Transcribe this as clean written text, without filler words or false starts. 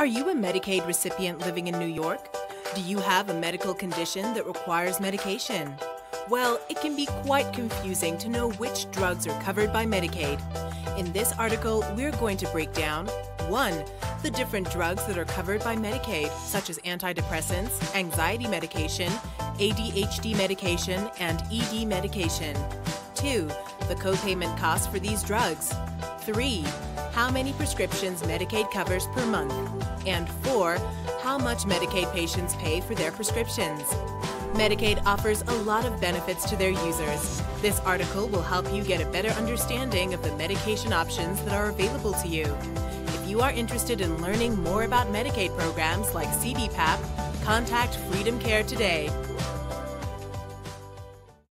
Are you a Medicaid recipient living in New York? Do you have a medical condition that requires medication? Well, it can be quite confusing to know which drugs are covered by Medicaid. In this article, we're going to break down 1. The different drugs that are covered by Medicaid, such as antidepressants, anxiety medication, ADHD medication, and ED medication. 2. The copayment costs for these drugs. 3. How many prescriptions Medicaid covers per month. And 4. How much Medicaid patients pay for their prescriptions. Medicaid offers a lot of benefits to their users. This article will help you get a better understanding of the medication options that are available to you. If you are interested in learning more about Medicaid programs like CDPAP, contact Freedom Care today.